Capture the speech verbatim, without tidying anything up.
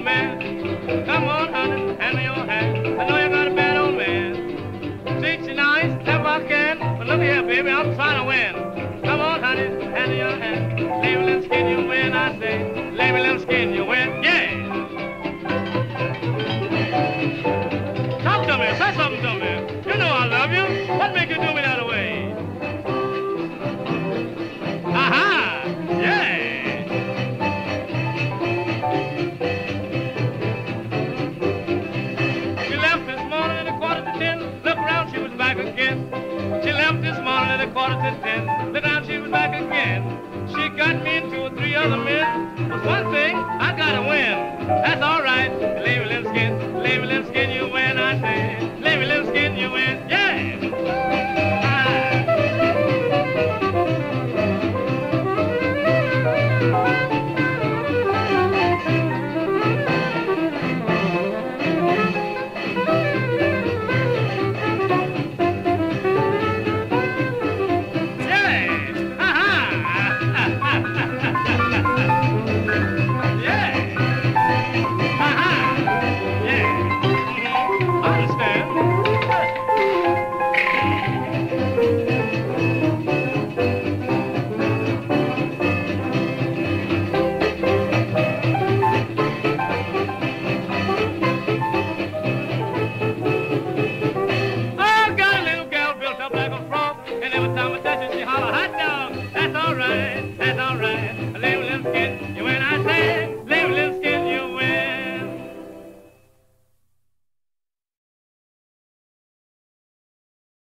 old man. Come on, honey, hand me your hand. I know you got a bad old man. Treat you nice, if I can. But look here, baby, I'm trying to win. Come on, honey, hand me your hand. Lay me little skin, you win, I say. Lay me little skin, you win, yeah. Talk to me, say something to me. You know I love you. What make you do me that way? Aha, yeah. She left this morning at a quarter to ten. Look around, she was back again. She left this morning at a quarter to ten. Look around, she was back again. She got me and two or three other men. But one thing, I gotta win. That's all right. Lay me little skin, lay me little skin, you win, I say. Lay me little skin, you win, yeah. That's all right.